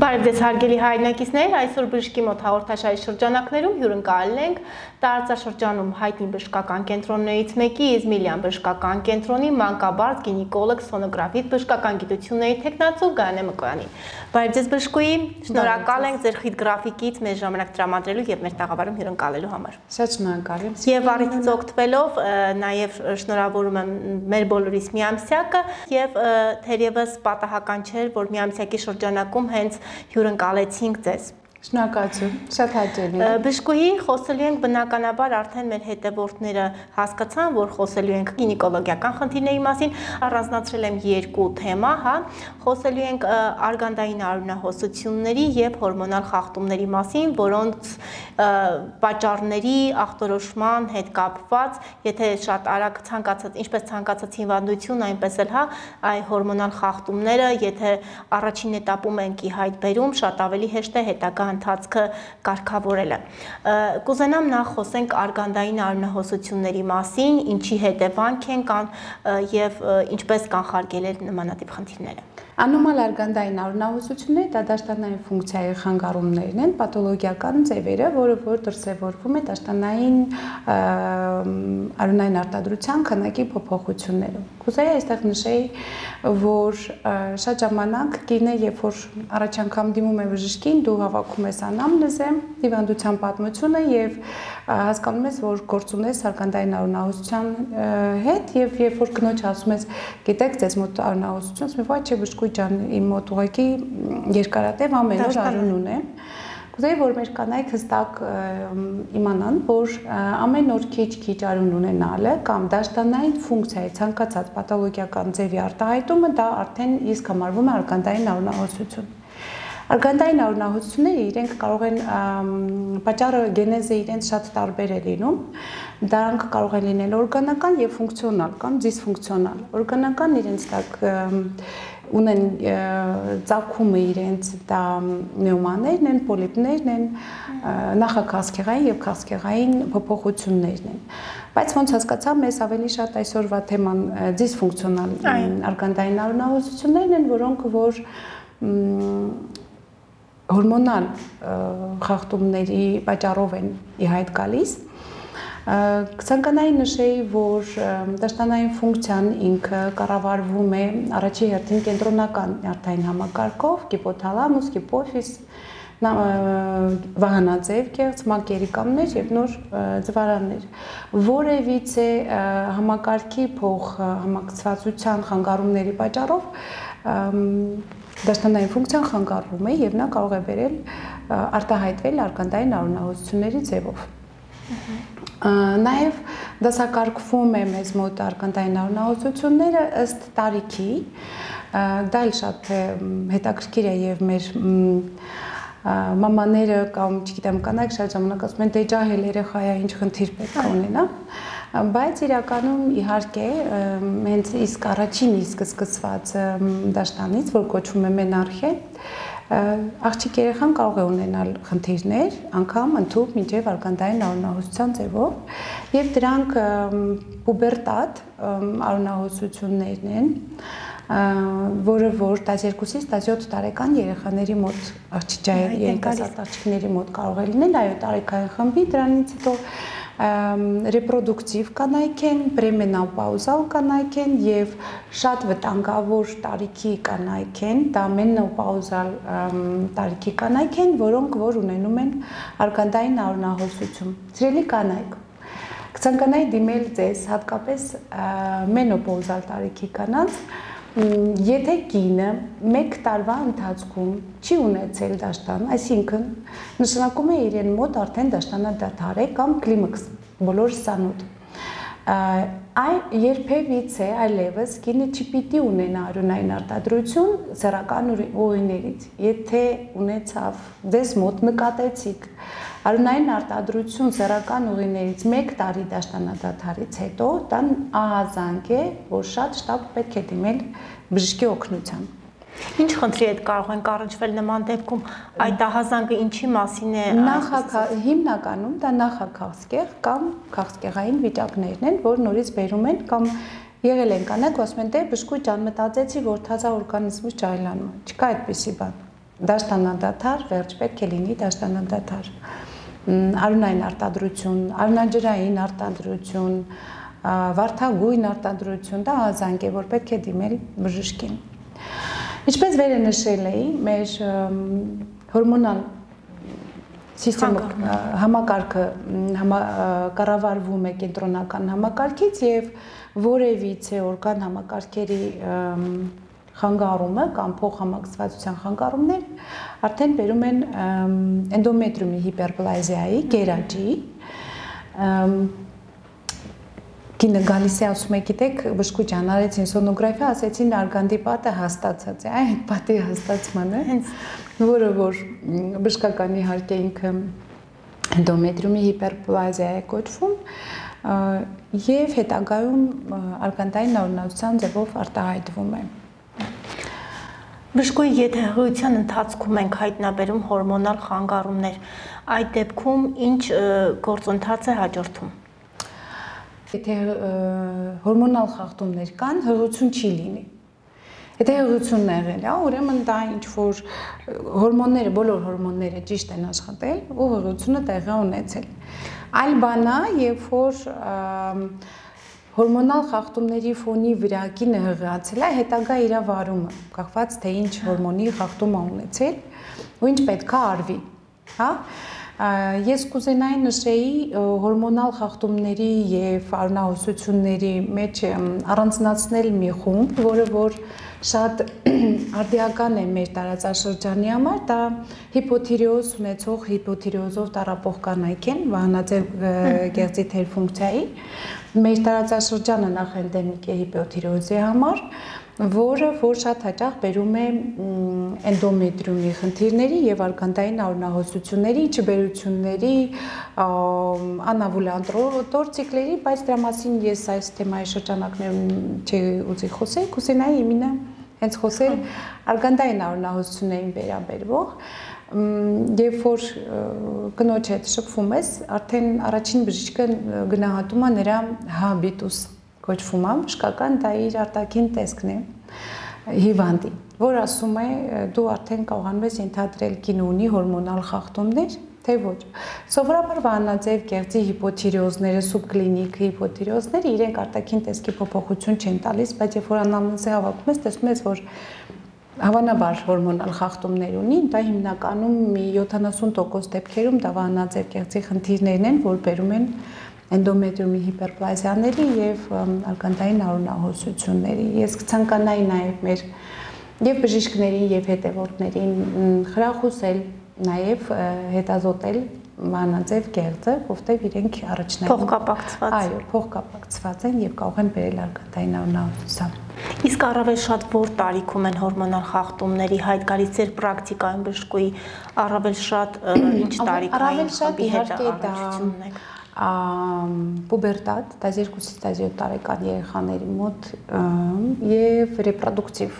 Բարև ձեզ հարգելի հայրենակիցներ, այսօր բժշկի մոտ հաղորդաշարի շրջանակներում հյուրընկալել ենք տարածաշրջանում հայտնի բժշկական կենտրոններից մեկի Իզմիլյան բժշկական կենտրոնի մանկաբարձ գինեկոլոգ սոնոգրաֆիստ բժշկական գիտությունների թեկնածու Գայանե Մկոյանին։ Բարև ձեզ բժշկուհի, շնորհակալ ենք ձեր խիտ գրաֆիկից մեր ժամանակ տրամադրելու եւ մեր տաղավարում հյուրընկալելու համար։ Շատ շնորհակալ եմ։ Եվ առիթից օգտվելով նաեւ շնորհավորում եմ մեր բոլորիս միամսյակը եւ թերևս պատահական չէր, որ միամսյակի շրջանակում հենց հյուրընկալեցինք ձեզ։ Շնորհակալություն, շատ հաճելի։ Բժշկուհի, խոսելու ենք բնականաբար արդեն մեր հետևորդները հասկացան, որ խոսելու ենք գինեկոլոգիական խնդիրների մասին, առանձնացրել եմ երկու թեմա, հա, խոսելու ենք արգանդային արյունահոսությունների եւ հորմոնալ խախտումների մասին, որոնց պատճառների ախտորոշման հետ կապված, եթե շատ արագ ցանկացած, ինչպես ցանկացած հիվանդություն, այնպես էլ հա, այ հորմոնալ խախտումները, եթե առաջին этаպում ենք ի հայտ բերում, շատ ավելի հեշտ է հետագա ընթացքը կարգավորելը։ Կուզենամ նախ խոսենք արգանդային արյունահոսությունների մասին, ինչի հետևանք են կան եւ ինչպես կանխարգելել նմանատիպ խնդիրները։ Անոմալ արգանդային արյունահոսությունները դա դաշտանային ֆունկցիայի խանգարումներն են, պաթոլոգիական ձևերը, որը որ դրսևորվում է դաշտանային արյունային արտադրության քանակի փոփոխություններով։ Կուզեի այստեղ նշեի, որ շատ ժամանակ կինը, երբ որ առաջ անգամ դիմում է բժշկին, դու հավաքում ես անամնեզը, հիվանդության պատմությունը եւ հասկանում ես, որ գործ ունես արգանդային արյունահոսության հետ եւ երբ որ կնոջ ասում ես, գիտեք, ձեզ մոտ արյունահոսություն, ասում ես, չէ, բժշկուհի ջան, իմ մոտ ուղղակի երկարատև ամեն օր արյուն ունեմ։ Կուզեի, որ մեր կանայք հստակ իմանան, որ ամեն օր քիչ արյուն ունենալը կամ դաշտանային ֆունկցիայի ցանկացած պաթոլոգիական ձևի արտահայտումը դա արդեն իսկ համարվում է արգանդային արյունահոսություն։ Արգանդային արյունահոսությունները իրենք կարող են պատճառը գենեզը իրենց շատ տարբեր է լինում, դրանք կարող են լինել օրգանական եւ ֆունկցիոնալ կամ դիսֆունկցիոնալ։ Օրգանական իրենց տակ ունեն ծագումը իրենց դա միոմաներն են, պոլիպներն են, նախաքաղցկեղային եւ քաղցկեղային փոփոխություններն են։ Բայց ոնց հասկացա, մեզ ավելի շատ այսօրվա թեման դիսֆունկցիոնալ արգանդային արյունահոսություններն են, որոնք որ հորմոնալ խախտումների պատճառով են ի հայտ գալիս։ Կցանկանայի նշեի, որ դաշտանային ֆունկցիան ինքը կառավարվում է առաջի հերթին կենտրոնական նյարդային համակարգով, հիպոթալամուս, հիպոֆիզ, վահանաձև կեղծ, մակերիկամներ եւ նոր ձվարաններ։ Որևիցե համակարգի փոխ համակցվածության խանգարումների պատճառով դաշտանային ֆունկցիան խանգարվում է եւ նա կարող է բերել արտահայտվել արգանդային արյունահոսությունների ձևով։ Նաև դասակարգվում է մեզ մոտ արգանդային արյունահոսությունները ըստ տարիքի, դա էլ շատ հետաքրքիր է եւ մեր մամաները կամ չգիտեմ կանայք շատ ժամանակ ասում են դե ջահել երեխա է, ինչ խնդիր պետք է ունենա, բայց իրականում իհարկե հենց իսկ առաջին իսկ սկսված դաշտանից, որ կոչվում է մենարխե, աղջիկ երեխան կարող է ունենալ խնդիրներ, անգամ ընդհուպ մինչև արգանդային արյունահոսության ձևով եւ դրանք պուբերտատ արյունահոսություններն են, որը որ 12-ից 17 տարեկան երեխաների մոտ երիտասարդ աղջիկների մոտ կարող է լինել, այո, տարեկային խմբի, դրանից հետո ռեպրոդուկտիվ կանայք են, պրեմենոպաուզալ կանայք են եւ շատ վտանգավոր տարիքի կանայք են, դա մենոպաուզալ տարիքի կանայք են, որոնք որ ունենում են արգանդային արյունահոսություն։ Սիրելի կանայք, կցանկանայի դիմել ձեզ հատկապես մենոպաուզալ տարիքի կանանց, եթե կինը մեկ տարվա ընթացքում չի ունեցել դաշտան, այսինքն նշանակում է իրեն մոտ արդեն դաշտանադադար է կամ կլիմաքս, բոլոր սանոթ։ Երբևիցե այլևս կինը չպիտի ունենա արյունային արտադրություն սեռական ուղիներից, եթե ունեցավ, ձեզ մոտ նկատեցիք արյունային արտադրություն սեռական ուղիներից 1 տարի դաշտանադադարից հետո, դա ահազանգ է, որ շատ շտապ պետք է դիմել բժշկի օգնության։ Ինչ խնդրի հետ կարող ենք առնչվել նման դեպքում, այդ ահազանգը ինչի մասին է։ Հիմնականում դա նախաքաղցկեղ կամ քաղցկեղային վիճակներն են, որ նորից բերում են կամ եղել են կանայք, ասում են դե բժշկուհի ջան, մտածեցի, որ թազա օրգանիզմից ջահելանում է, չկա այդպիսի բան։ դաշտանադադար, վերջ պետք է լինի դաշտանադադար։ Արյունային արտադրություն, արյունաջրային արտադրություն, վարդագույն արտադրություն, դա ազանգ է, որ պետք է դիմել բժշկին։ Ինչպես վերը նշել էի, մեր հորմոնալ համակարգը կառավարվում է կենտրոնական համակարգից եւ որևիցե օրգան համակարգերի խանգարումը կամ փոխհամակցվածության խանգարումներ արդեն բերում են էնդոմետրիումի հիպերպլազիայի, գերաճի, կինը գալիս է ասում է, գիտեք, բժշկու ջան, արեցին սոնոգրաֆիա, ասեցին արգանդի պատը հաստացած է, այդ պատի հաստացմանը, որը որ բժշկական իհարկե ինքը էնդոմետրիումի հիպերպլազիա է կոչվում եւ հետագայում արգանդային նորմալության ձևով արտահայտվում է։ Բժշկուի եթերության ընթացքում ենք հայտնաբերում հորմոնալ խանգարումներ, այդ դեպքում ինչ գործընթաց է հաջորդում։ Եթե հորմոնալ խախտումներ կան, հղիություն չի լինի։ Եթե հղիությունն եղել է, ուրեմն դա ինչ որ հորմոնները, բոլոր հորմոնները ճիշտ են աշխատել ու հղիությունը տեղի ունեցել։ Այլ բան է, երբ որ հորմոնալ խախտումների ֆոնի վրա կինը հղիացել է, հետագա իր վարումը, կախված թե ինչ հորմոնի խախտում է ունեցել ու ինչ պետք է արվի, հա։ Ես կուզենայի նշեի հորմոնալ խախտումների եւ արյունահոսությունների մեջ առանձնացնել մի խումբ, որը որ շատ արդիական է մեր տարածաշրջանի համար, դա հիպոթիրեոզ ունեցող հիպոթիրեոզով տառապող կանայք են, վահանաձև գեղձի թերֆունկցիայի։ Մեր տարածաշրջանը նախ էնդեմիկ է հիպոթիրեոզի համար, որը որ շատ հաճախ բերում է էնդոմետրիումի խնդիրների եւ արգանդային արյունահոսությունների, չբերությունների, անավուլանտորցիկլերի, բայց դրա մասին ես այս թեմայի շրջանակներում չի ուզի խոսել, կուզենայի իմինը հենց խոսել արգանդային արյունահոսություններին վերաբերող, երբ որ կնոջ հետ շփվում ես, արդեն առաջին բժիշկը գնահատում է նրա հաբիտուս կոչվում է, բժշկական դա իր արտաքին տեսքն է հիվանդի, որ ասում է դու արդեն կարողանում ես ենթադրել կինը ունի հորմոնալ խախտումներ, թե ոչ։ Սովորաբար վահանաձև գեղձի հիպոթիրեոզները, սուբկլինիկ հիպոթիրեոզները իրենք արտաքին տեսքի փոփոխություն չեն տալիս, բայց երբ որ անամնեզը հավաքում ես, տեսնում ես, որ հավանաբար հորմոնալ խախտումներ ունի, դա հիմնականում մի 70% դեպքերում դա վահանաձև գեղձի խնդիրներն են, որ բերում են էնդոմետրիումի հիպերպլազիաների եւ արգանդային արյունահոսությունների։ Ես կցանկանայի նաեւ մեր եւ բժիշկներին եւ հետևորդներին խրախուսել նաեւ հետազոտել վահանաձև գեղձը, որտեղ իրենք առաջնային փոխկապակցված։ Այո, փոխկապակցված են եւ կարող են բերել արգանդային արյունահոսության։ Իսկ առավել շատ որ տարիքում են հորմոնալ խախտումների հայտ գալիս ձեր պրակտիկայում բժշկուի առավել շատ ինչ տարիքային խմբի հետ առնչությունն եք։ Պուբերտատ, 12-ից 17 տարեկան երեխաների մոտ եւ ռեպրոդուկտիվ,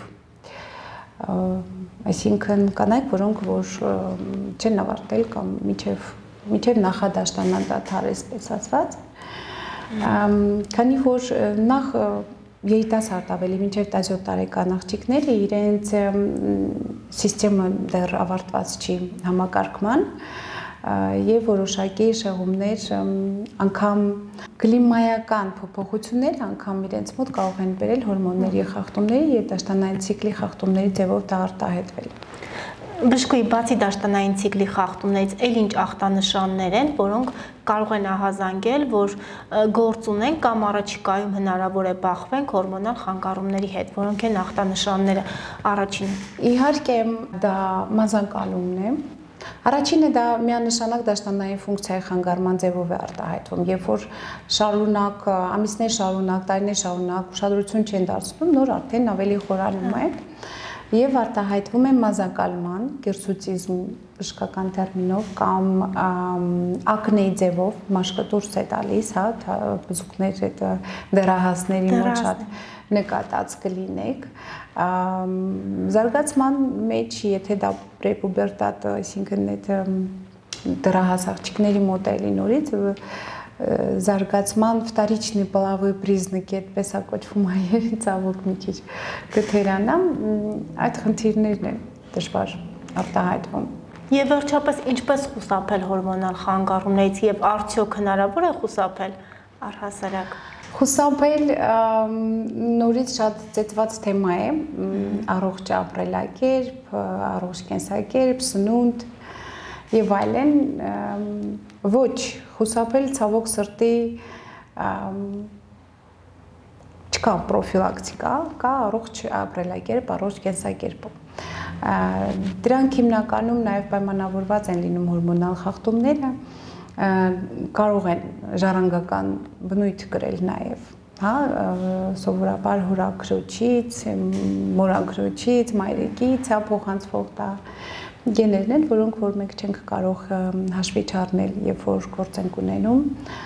այսինքն կանայք, որոնք որ չեն ավարտել կամ միջև նախադաշտանադադար այսպես ասված, քանի որ նախ երիտասարդ ավելի մինչև 17 տարեկան աղջիկները իրենց սիստեմը դեռ ավարտված չի համակարգման եւ որոշակի շեղումներ անգամ կլիմայական փոփոխություններ անգամ իրենց մոտ կարող են բերել հորմոնների խախտումների եւ դաշտանային ցիկլի խախտումների ձևով դա արտահայտվել։ Բժշկուի բացի դաշտանային ցիկլի խախտումներից այլ ինչ ախտանշաններ են, որոնք կարող են ահազանգել, որ գործ ունեն կամ առաջիկայում հնարավոր է բախվենք հորմոնալ խանգարումների հետ, որոնք են ախտանշանները առաջինը։ Իհարկե դա մազանկալումն է։ Առաջինը դա միանշանակ դաշտանային ֆունկցիայի խանգարման ձևով է արտահայտվում, երբ որ շարունակ, ամիսներ շարունակ, տարիներ շարունակ ուշադրություն չեն դարձնում, նոր արդեն ավելի խորանում է եւ արտահայտվում է մազակալման, գիրսուցիզմ բժշկական տերմինով կամ ակնեի ձևով, մաշկը դուրս է տալիս, հա, բզուկներ այդ դեռահասների մոտ շատ նկատած կլինեք։ Զարգացման մեջ, եթե դա պրեպուբերտատ, այսինքն այդ դեռահաս աղջիկների մոտ էլի նորից զարգացման վտարիչնի պլավի պրիզնիկի այդպես է կոչվում հայերեն, ցավոք մի քիչ կթերանամ, այդ խնդիրներն են դժվար արտահայտվում։ Եվ վերջապես ինչպես խուսափել հորմոնալ խանգարումներից եւ արդյոք հնարավոր է խուսափել առհասարակ։ Խուսափել նորից շատ ծեծված թեմա է, առողջ ապրելակերպ, առողջ կենսակերպ, սնունդ եւ այլն, ոչ, խուսափել ցավոք սրտի չկա պրոֆիլակտիկա, կա առողջ ապրելակերպ, առողջ կենսակերպ։ Դրանք հիմնականում նաև պայմանավորված են լինում հորմոնալ խախտումները, կարող են ժառանգական բնույթ կրել նաև, հա, սովորաբար հորաքրոջից, մորաքրոջից, մայրիկից, հա, փոխանցվող դա գեներն են, որոնք որ մենք չենք կարող հաշվի չառնել, երբ որ գործ ենք ունենում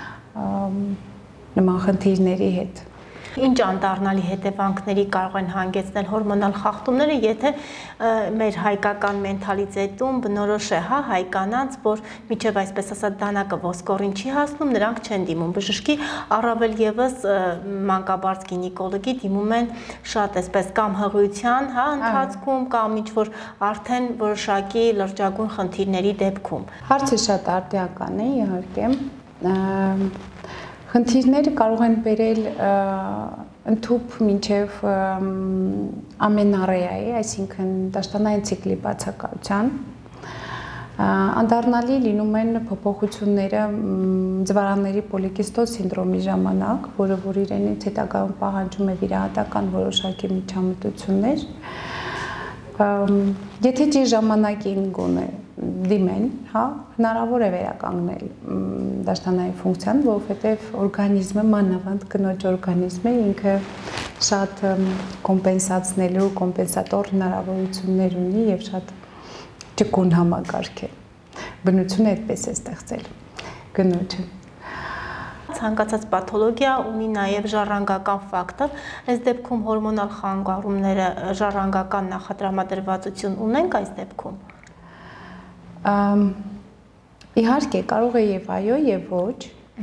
նման խնդիրների հետ։ Ինչ անդառնալի հետևանքների կարող են հանգեցնել հորմոնալ խախտումները, եթե մեր հայկական մենթալիտետում բնորոշ է, հա, հայ կանանց, որ միջև այսպես ասած դանակը ոսկորին չի հասնում, նրանք չեն դիմում բժշկի, առավել եւս մանկաբարձ գինեկոլոգի դիմում են շատ այսպես կամ հղիության, հա, ընթացքում կամ ինչ որ արդեն որոշակի լրջագույն խնդիրների դեպքում։ Հարցը շատ արդիական է, իհարկե։ Խնդիրները կարող են բերել ընդհուպ մինչև ամենառեայի, այսինքն դաշտանային ցիկլի բացակայության, անդառնալի լինում են փոփոխությունները ձվարանների պոլիկիստոզ սինդրոմի ժամանակ, որը որ իրենից հետագայում պահանջում է վիրահատական որոշակի միջամտություններ, եթե ճիշտ ժամանակին գոնե դիմեն, հա, հնարավոր է վերականգնել դաշտանային ֆունկցիան, որովհետև օրգանիզմը, մանավանդ կնոջ օրգանիզմը ինքը շատ կոմպենսացնելու, կոմպենսատոր հնարավորություններ ունի եւ շատ ճկուն համակարգ է։ Բնությունը այդպես է ստեղծել կնոջը։ Ցանկացած պաթոլոգիա ունի նաև ժառանգական ֆակտոր, այս դեպքում հորմոնալ խանգարումները ժառանգական նախատրամադրվածություն ունենք այս դեպքում։ Իհարկե կարող է եւ այո եւ ոչ։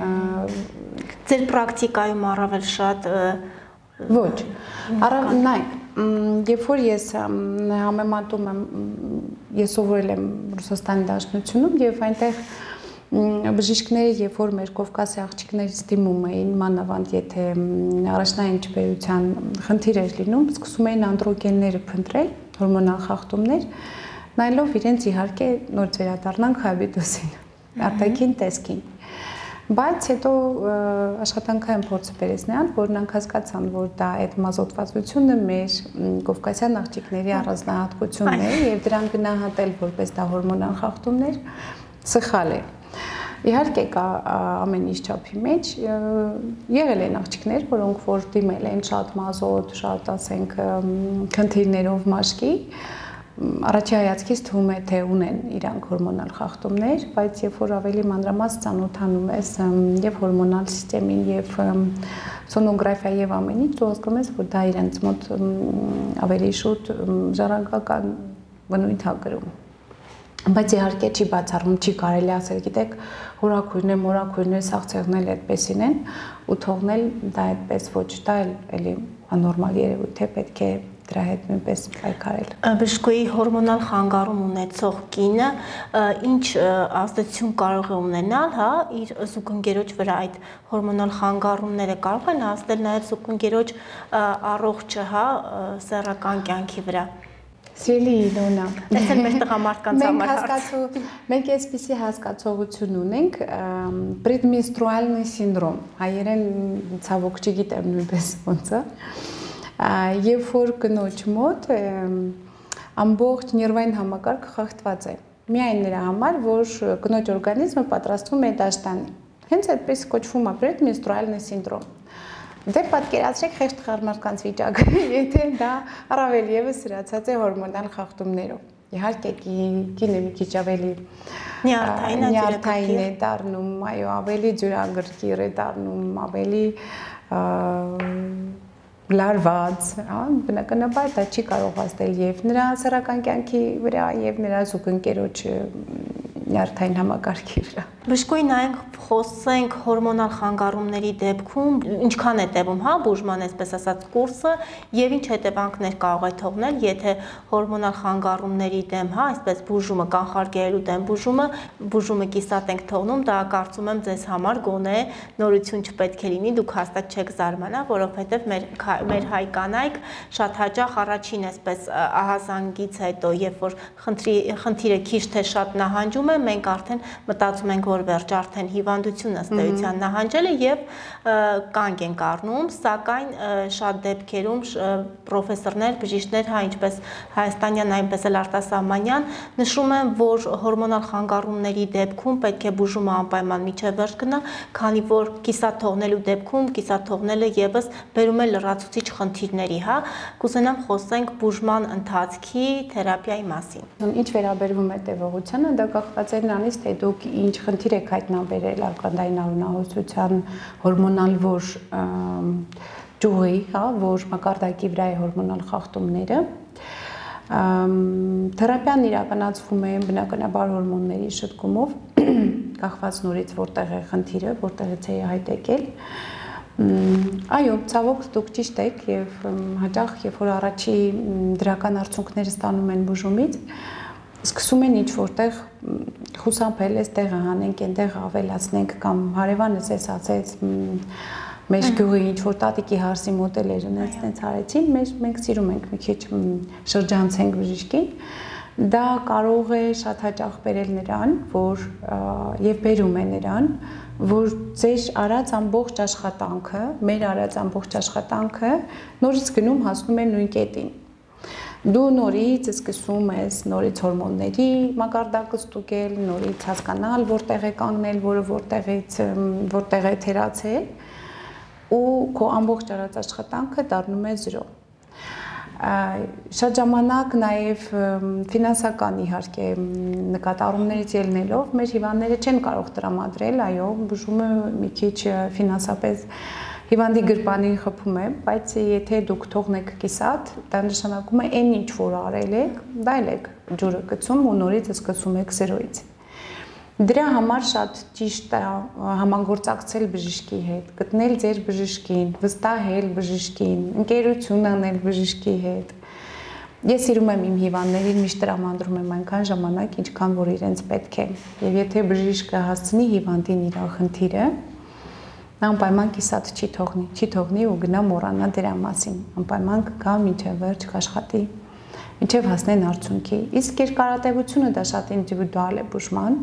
Ձեր պրակտիկայում առավել շատ ոչ։ Նայեք, երբ որ ես համեմատում եմ, ես սովորել եմ Ռուսաստանի Դաշնությունում եւ այնտեղ բժիշկները, երբ որ մեր Կովկասի աղջիկներից դիմում էին, մանավանդ եթե առաջնային ջբերության խնդիր էր լինում, սկսում էին անդրոգենները փնտրել, հորմոնալ խախտումներ, նայելով իրենց իհարկե նորից վերադառնանք հայաբիդոսին, արտաքին տեսքին։ Բայց հետո աշխատանքային փորձը բերեց նրան, որ նրանք հասկացան, որ դա այդ մազոտվածությունը մեր կովկասյան աղջիկների առանձնահատկությունն է եւ դրան գնահատել որպես դա հորմոնալ խախտումներ սխալ է։ Իհարկե կա ամեն ինչ չափի մեջ, եղել են աղջիկներ, որոնք որ դիմել են շատ մազոտ, շատ ասենք խնդիրներով մաշկի, առաջի հայացքից թվում է թե ունեն իրանք հորմոնալ խախտումներ, բայց երբ որ ավելի մանրամասն ծանոթանում ես եւ հորմոնալ սիստեմին եւ սոնոգրաֆիա եւ ամեն ինչ, դու հասկանում ես, որ դա իրենց մոտ ավելի շուտ ժառանգական բնույթ է կրում։ Բայց իհարկե չի բացառում, չի կարելի ասել, գիտեք, հորաքույրն է, մորաքույրն է, սաղ ցեղնել այդպեսին են ու թողնել դա այդպես ոչ, դա էլի աննորմալ երևույթ է, պետք է դրա հետ նույնպես պայքարել։ Բժշկուհի հորմոնալ խանգարում ունեցող կինը ինչ ազդեցություն կարող է ունենալ, հա, իր զուգընկերոջ վրա այդ հորմոնալ խանգարումները կարող են ազդել նաև զուգընկերոջ առողջ, հա, սեռական կյանքի վրա։ Սիրելի Իլոնա, այսօր մեր տղամարդկանց համար մենք այսպիսի հասկացողություն ունենք, предменструальный սինդրոմ, հայերեն ցավոք չգիտեմ նույնպես ոնց է, երբ որ կնոջ մոտ ամբողջ ներվային համակարգը խախտված է, միայն նրա համար, որ կնոջ օրգանիզմը պատրաստվում է դաշտանի, հենց այդպես կոչվում է предменструальный սինդրոմ։ Դե պատկերացրեք խեղճ տղամարդկանց վիճակը, եթե դա առավել եւս սրացած է հորմոնալ խախտումներով։ Իհարկե կինը մի քիչ ավելի նյարդային է դառնում, այո, ավելի ջրագրգիռ է դառնում, ավելի լարված, հա, բնականաբար դա չի կարող ազդել եւ նրա սեռական կյանքի վրա եւ նրա զուգընկերոջ նյարդային համակարգի վրա։ Բժշկուի նայենք խոսենք հորմոնալ խանգարումների դեպքում ինչքան է տևում, հա, բուժման այսպես ասած կուրսը եւ ինչ հետևանքներ կարող է թողնել, եթե հորմոնալ խանգարումների դեմ, հա, այսպես բուժումը կանխարգելելու դեմ բուժումը կիսատ ենք թողնում, դա կարծում եմ ձեզ համար գոնե նորություն չպետք է լինի, դուք հաստատ չեք զարմանա, որովհետեւ մեր հայ կանայք շատ հաճախ առաջին այսպես ահազանգից հետո, երբ որ խնդիրը քիչ թե շատ նահանջում է, մենք արդեն մտածում ենք, որ վերջ արդեն հիվանդությունը ըստ էության նահանջել է եւ կանգ ենք առնում, սակայն շատ դեպքերում պրոֆեսորներ, բժիշկներ, հա, ինչպես հայաստանյան, այնպես էլ արտասահմանյան, նշում են, որ հորմոնալ խանգարումների դեպքում պետք է բուժումը անպայման միջև վերջ գնա, քանի որ կիսատ թողնելու դեպքում կիսատ թողնելը եւս բերում է լրացուցիչ խնդիրների, հա, կուզենամ խոսենք բուժման ընթացքի թերապիայի մասին։ Ինչ վերաբերվում է տևողությանը, դա կախված է նրանից, թե դուք ինչ խնդիր եք հայտնաբերել արգանդային արյունահոսության հորմոնալ որ ճյուղի, հա, որ մակարդակի վրա է հորմոնալ խախտումները։ Թերապիան իրականացվում է բնականաբար հորմոնների շտկումով, կախված նորից որտեղ է խնդիրը, որտեղից է հայտ եկել։ Այո, ցավոք դուք ճիշտ եք եւ հաճախ երբ որ առաջի դրական արդյունքները ստանում են բուժումից, սկսում են ինչ որտեղ խուսափել, այս տեղը հանենք, այնտեղ ավելացնենք կամ հարևանս էս ասեց մեր գյուղի ինչ որ տատիկի հարսի մոդելերը նենց արեցին, մենք սիրում ենք մի քիչ շրջանցենք բժիշկին, դա կարող է շատ հաճախ բերել նրան, որ եւ բերում է նրան, որ ձեր արած ամբողջ աշխատանքը, մեր արած ամբողջ աշխատանքը նորից գնում հասնում է նույն կետին։ Դու նորից սկսում ես նորից հորմոնների մակարդակը ստուգել, նորից հասկանալ որտեղ է կանգնել, որը որտեղ է թերացել ու քո ամբողջ արած աշխատանքը դառնում է 0։ Շատ ժամանակ նաև ֆինանսական իհարկե նկատառումներից ելնելով մեր հիվանդները չեն կարող տրամադրել, այո, բուժումը մի քիչ ֆինանսապես հիվանդի գրպանին խփում է, բայց եթե դուք թողնեք կիսատ, դա նշանակում է այն ինչ որ արել եք, դա էլ եք ջուրը գցում ու նորից սկսում եք 0-ից։ Դրա համար շատ ճիշտ է համագործակցել բժշկի հետ, գտնել ձեր բժշկին, վստահել բժշկին, ընկերություն անել բժշկի հետ։ Ես սիրում եմ իմ հիվանդներին, միշտ տրամադրում եմ այնքան ժամանակ, ինչքան որ իրենց պետք է։ Եվ եթե բժիշկը հասցնի հիվանդին իր խնդիրը, նա անպայման կիսատ չի թողնի ու գնա մոռանա դրա մասին, անպայման կգա մինչև վերջ կաշխատի, մինչև հասնեն արդյունքի։ Իսկ երկարատևությունը դա շատ ինդիվիդուալ է բուժման։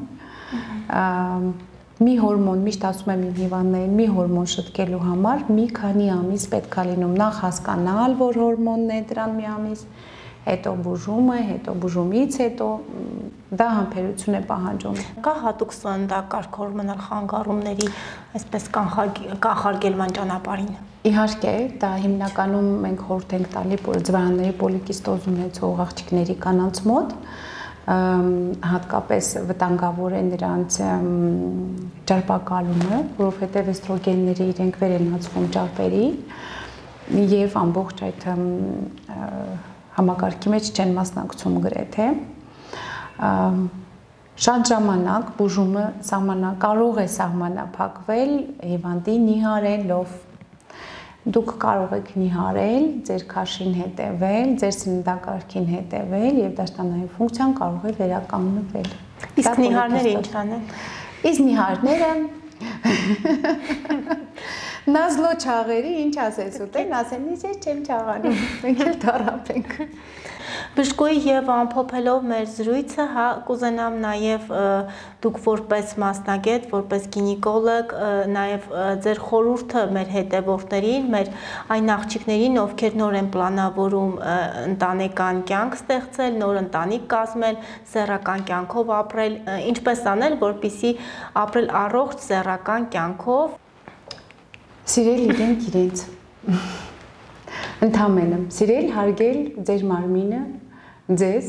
Մի հորմոն, միշտ ասում եմ իմ հիվանդներին, մի հորմոն շտկելու համար մի քանի ամիս պետք է լինում, նախ հասկանալ, որ հորմոնն է դրան մի ամիս, հետո բուժումը, հետո բուժումից հետո դա համբերություն է պահանջում։ Կա հատուկ սննդակարգ հորմոնալ խանգարումների այսպես կանխարգելման ճանապարհին։ Իհարկե, դա հիմնականում մենք խորհուրդ ենք տալի ձվարանների պոլիկիստոզ ունեցող աղջիկների կանանց մոտ, հատկապես վտանգավոր է նրանց ճարպակալումը, որովհետև էստրոգենները իրենք վեր են հացվում ճարպերի եւ ամբողջ այդ համակարգի մեջ չեն մասնակցում գրեթե։ Շատ ժամանակ բուժումը կարող է սահմանափակվել հիվանդի նիհարելով։ Դուք կարող եք նիհարել, ձեր քաշին հետևել, ձեր սննդակարգին հետևել եւ դաշտանային ֆունկցիան կարող է վերականգնվել։ Իսկ նիհարները ինչ անեն։ Իսկ նիհարները Նազլո չաղերի ինչ ասես ուտեն, ասեն ես չեմ չաղանում, մենք էլ տարապ ենք։ Բժշկուի եւ ամփոփելով մեր զրույցը, հա, կուզենամ նաեւ դուք որպես մասնագետ, որպես գինեկոլոգ, նաեւ ձեր խորհուրդը մեր հետևորդներին, մեր այն աղջիկներին, ովքեր նոր են պլանավորում ընտանեկան կյանք ստեղծել, նոր ընտանիք կազմել, սեռական կյանքով ապրել, ինչպես անել, որպեսզի ապրել առողջ սեռական կյանքով։ Սիրել իրենց ընդհանրապես սիրել, հարգել ձեր մարմինը, ձեզ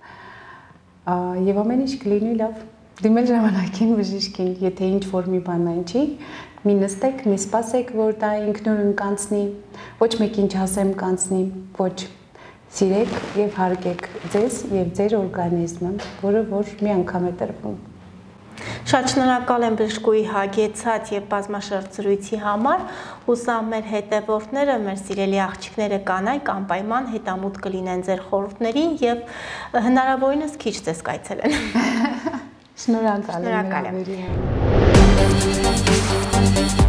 եւ ամեն ինչ կլինի լավ։ Դիմել ժամանակին բժիշկին, եթե ինչ որ մի բան այն չի, մի նստեք, մի սպասեք, որ դա ինքնուրույն կանցնի, ոչ մեկին չասեմ կանցնի, ոչ։ Սիրեք եւ հարգեք ձեզ եւ ձեր օրգանիզմը, որը որ մի անգամ է տրվում։ Շատ շնորհակալ եմ բժշկուհի հագեցած եւ բազմաշերտ զրույցի համար։ Հուսամ մեր հետևորդները, մեր սիրելի աղջիկները կանայք անպայման հետամուտ կլինեն ձեր խորհուրդներին եւ հնարավորինս քիչ ձեզ կայցելեն։ Շնորհակալ եմ։ Շնորհակալ եմ։